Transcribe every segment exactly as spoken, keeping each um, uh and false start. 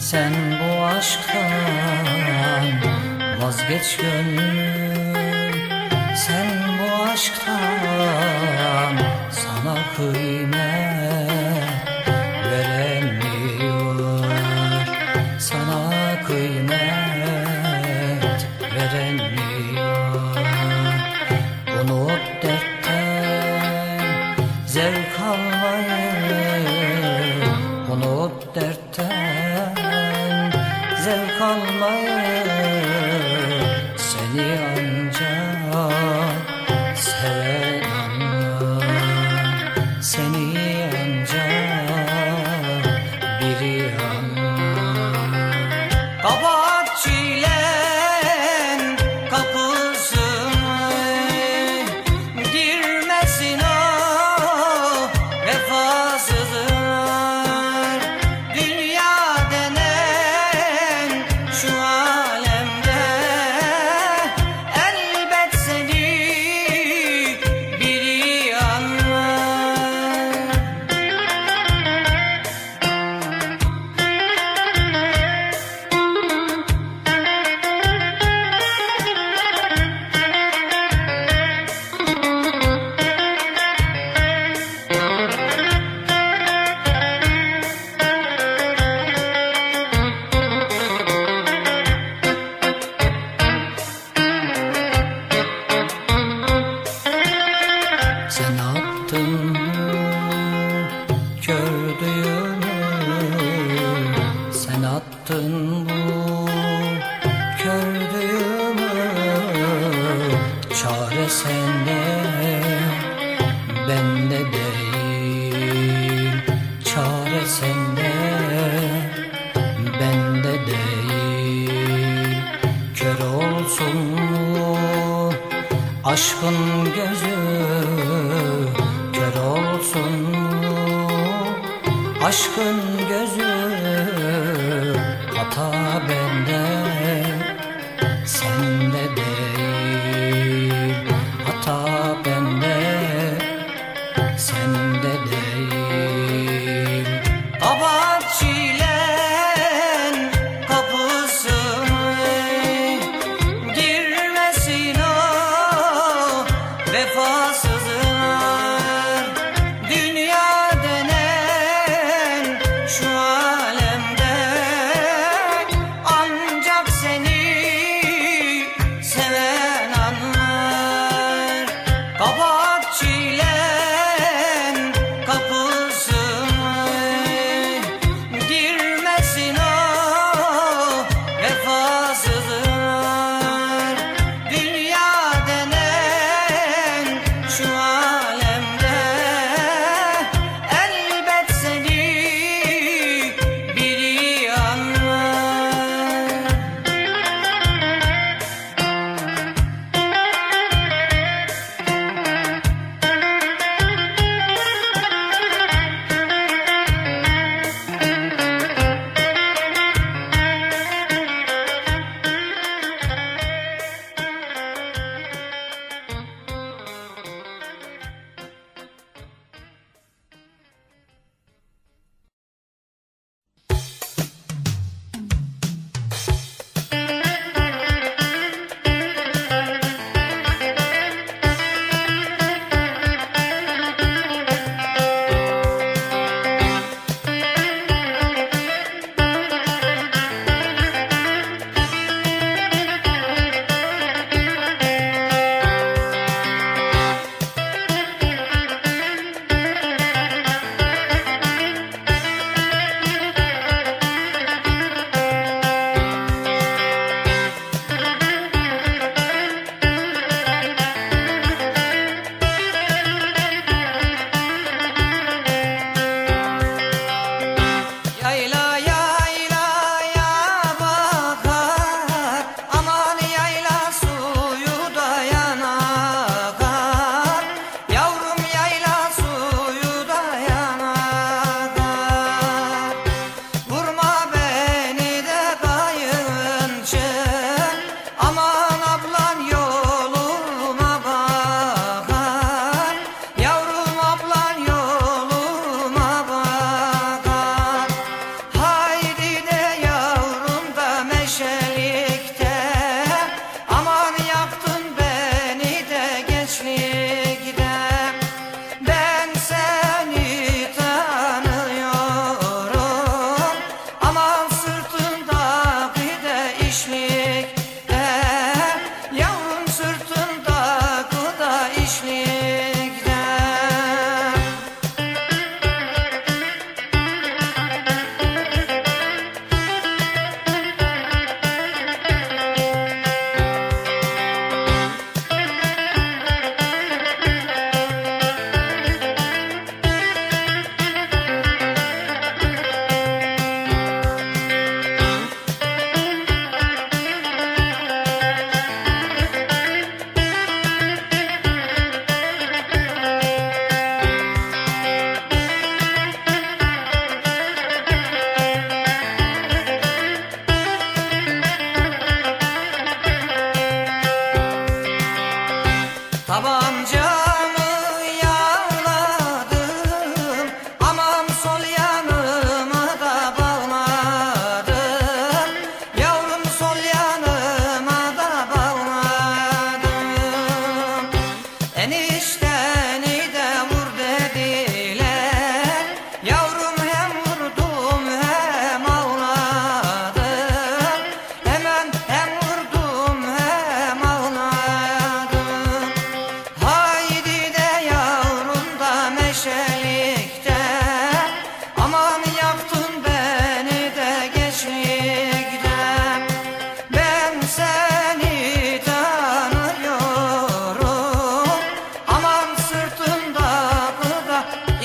Sen bu aşktan vazgeç gönlüm, sen bu aşktan sana kıymet veremiyor, sana kıymet veremiyor. Unut dertten zevk almayı, unut dertten zevk almayı, seni ancak seven anlar, seni ancak biri anlar. Kabahat çilen kapısını girmesin o vefasızlar. Dünya denen şu alemde elbet seni biri anlar. Sen attın kördüğümü, sen attın bu kördüğümü. Çare sende, bende değil. Çare sende, bende değil. Kör olsun mu aşkın gözü, kör olsun mu aşkın gözü. Hata bende, sende değil. Hata bende, sende değil. Kabahat çilen kapısını girmesin o vefasızlar. Dünya denen şu alemde ancak seni seven anlar. Kabahat çilen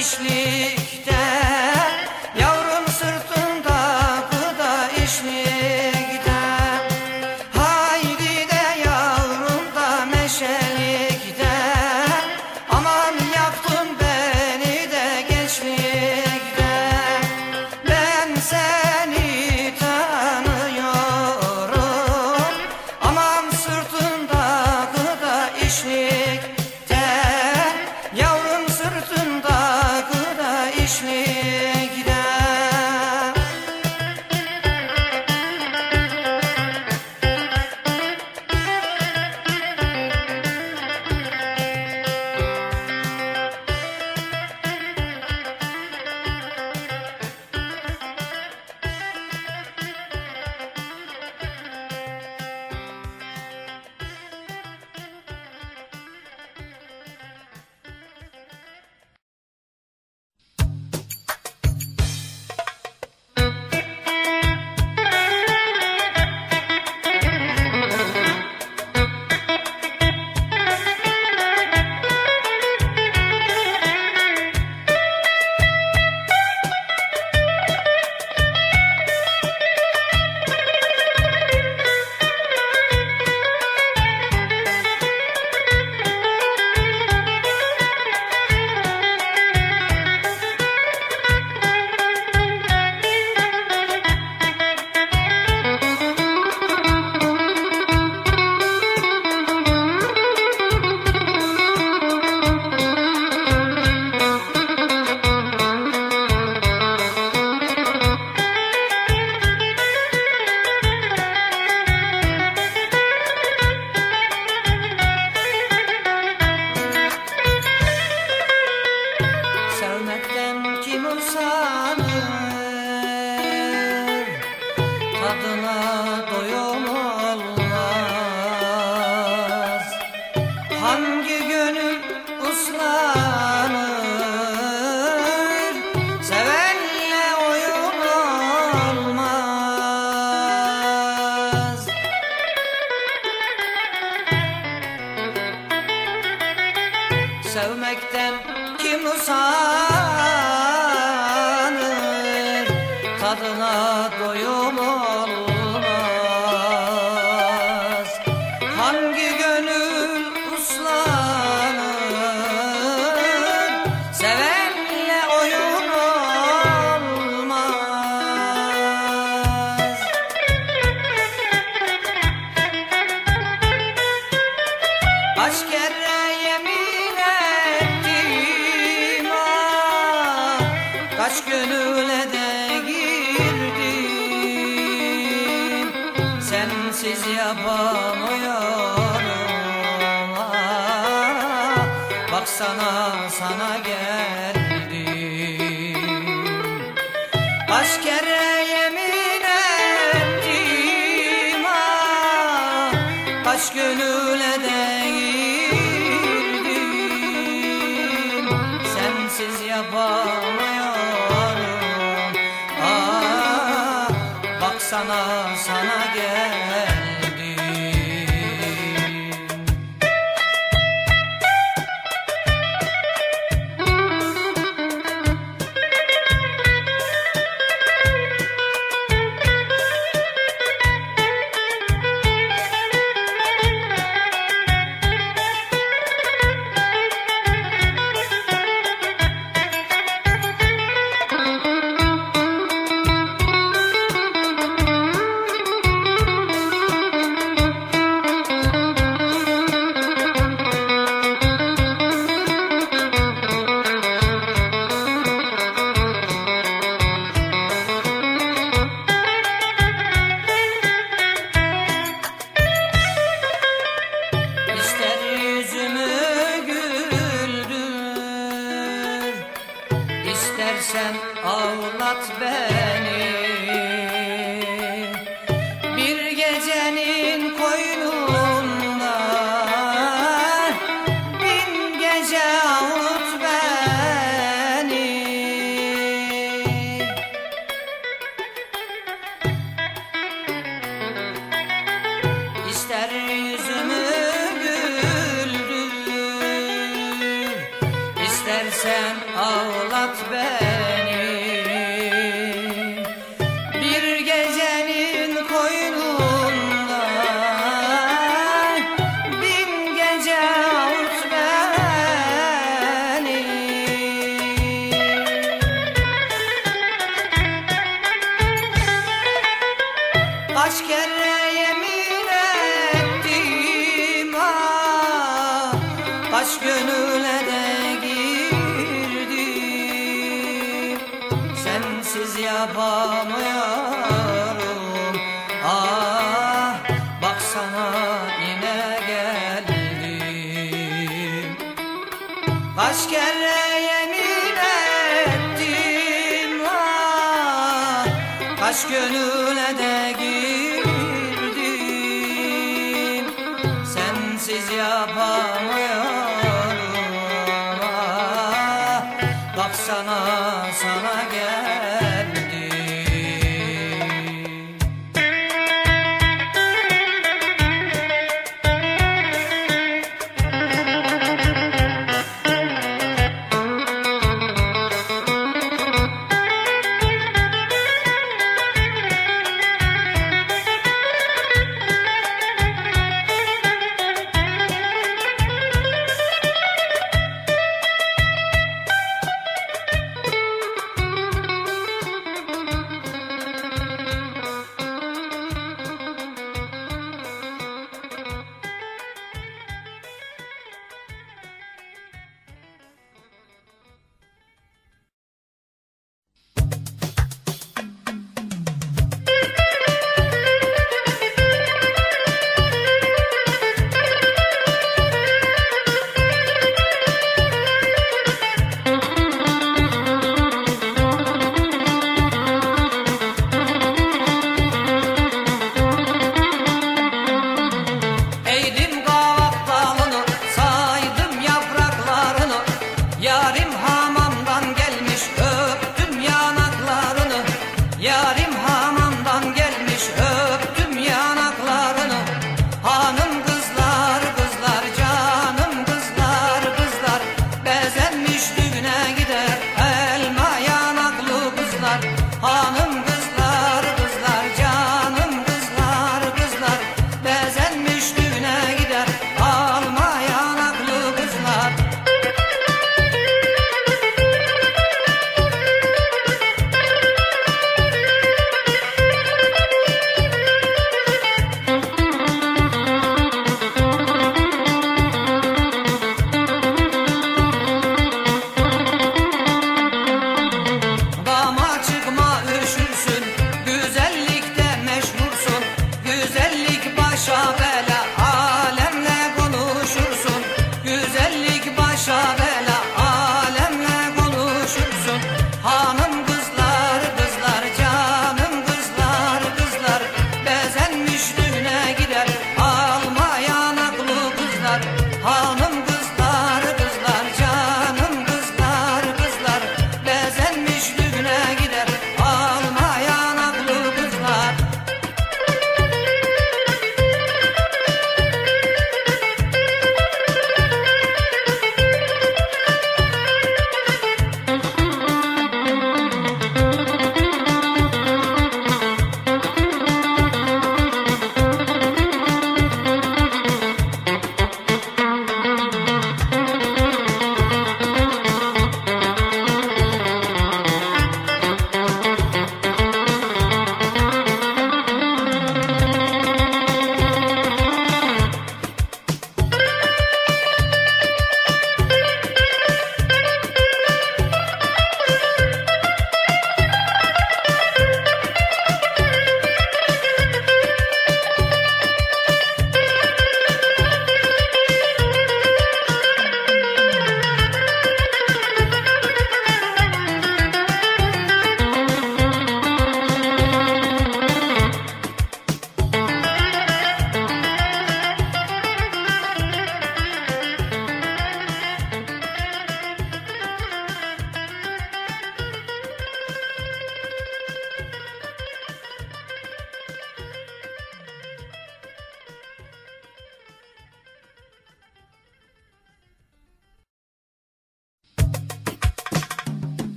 işlikte, yavrum sırtında gıda işlikte. Haydi de yavrum da meşelikte, aman yaktın beni de gençlikte. Ben seni tanıyorum, aman sırtında gıda işlikte, yavrum sırtında gıda işlikte. Sevmekten kim usanır, tadına doyum olmaz. Hangi gönül uslanır, sevenle oyun olmaz. Sevmekten kim usanır, tadına doyum olmaz. Hangi gönül uslanır, sevenle oyun olmaz. Kaç kere yemin ettim, ah, kaç gönüle de girdim, sensiz yapamıyorum, ah, baksana sana geldim. Kaç kere yemin ettim, ah, kaç gönüle de girdim, sensiz yapamıyorum, ah, baksana sana geldim. İstersen ağlat beni, bir gecenin koynunda bin gece avut beni. İster yüzümü güldür, ister sen ağlat beni. Bir gecenin koynunda bin gece avut beni. Kaç kere yemin ettim ah, kaç gönüle de girdim, sensiz yapamıyorum ah, baksana yine geldim. Kaç kere yemin ettim ah, kaç gönüle de girdim, sensiz yapamıyorum ah, baksana sana geldim.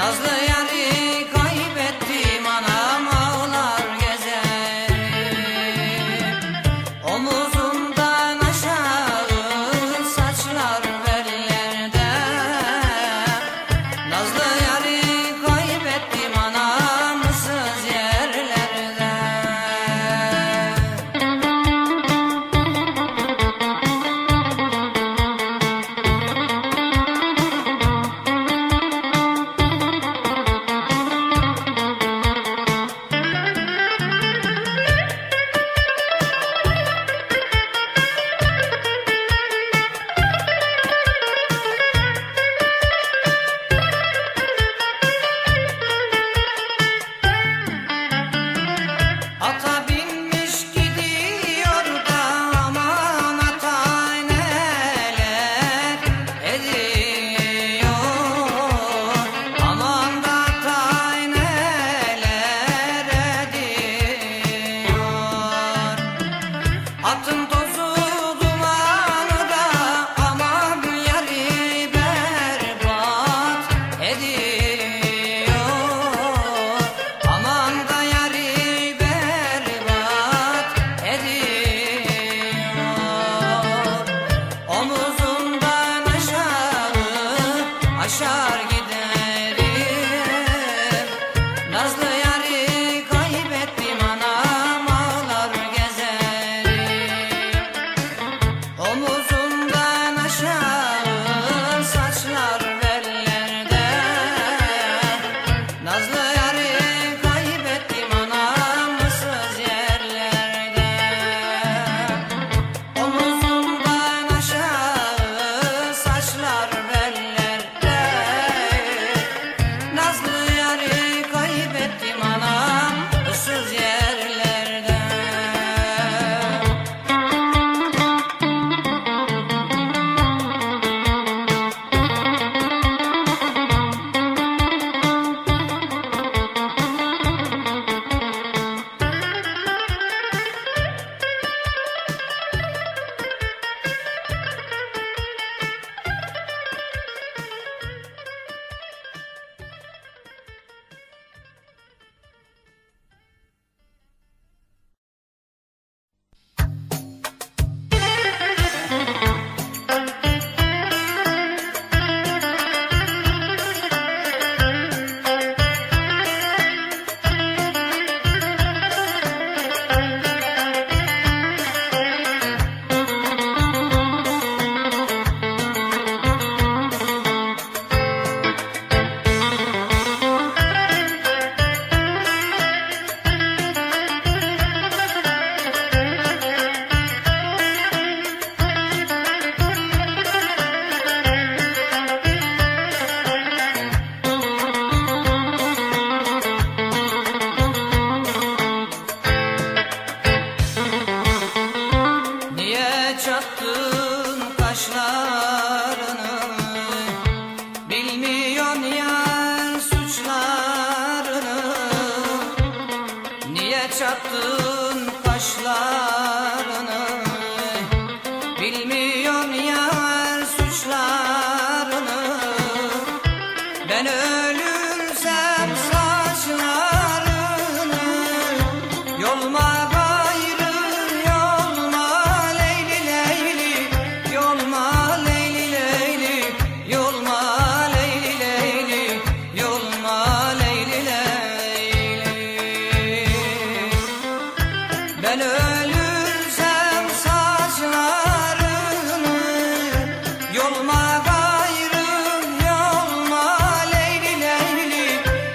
Nazlı yari kaybettim anam ağlar gezerim. Omuzumdan aşağı saçlar bellerde. Nazlı yari kaybettim anam ıssız yerlerde. Ata binmiş gidiyor da aman ata neler ediyor. Aman da ata neler ediyor. Atın tozu dumanı da aman yari berbat ediyor. Aman da yari berbat ediyor. Omuzumdan aşağı aşar giderim. Nazlı yari kaybettim anam ağlar gezerim. Omuzumdan aşağı saçlar bellerde. Nazlı yari kaybettim anam ıssız yerlerde. Omuzumdan aşağı saçlar bellerde. Nazlı yari kaybettim anam ıssız yerlerde. Niye çattın kaşlarını, bilmiyorsun yar suçlarını. Niye çattın kaşlarını, bilmiyorsun yar suçlarını. Ben ölürsem saçlarını yolma gayrı yolma leyli leyli. Yolma leyli leyli. Yolma leyli leyli. Yolma leyli leyli. Ben ölürsem saçlarını yolma gayrı yolma leyli leyli.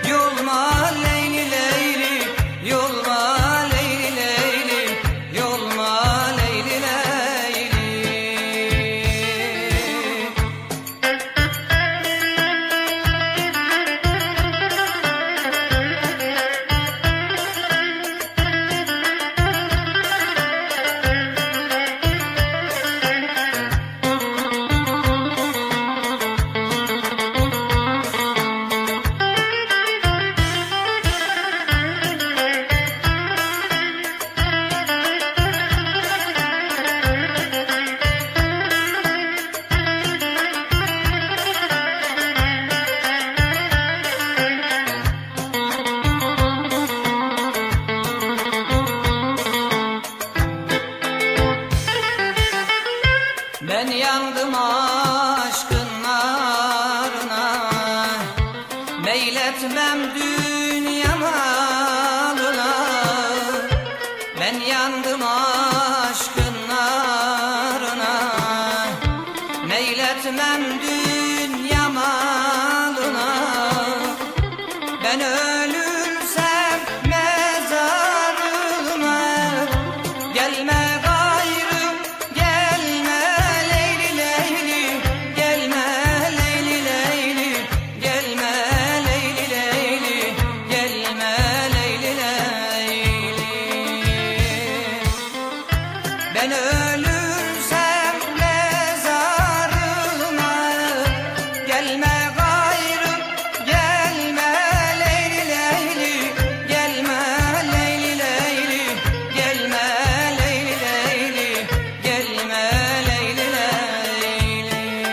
Meyletmem dünya malına, ben yandım aşkın narına. Meyletmem dünya malına, ben ölürsem mezarıma. Gelme gayrı, gelme leyli leyli, gelme leyli leyli, gelme leyli leyli, gelme leyli leyli. Ben ölürsem mezarıma, gelme gayrı, gelme leyli leyli, gelme leyli leyli, gelme leyli leyli, gelme leyli leyli.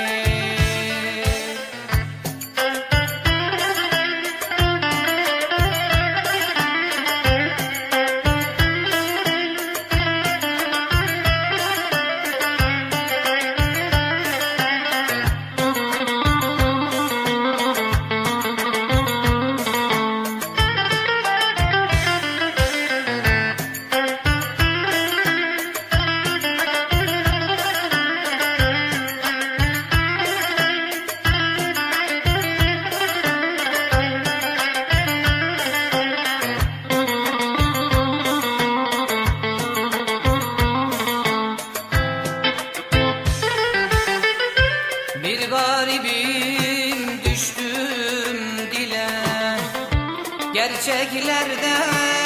Bir garibim düştüm dile, gerçeklerde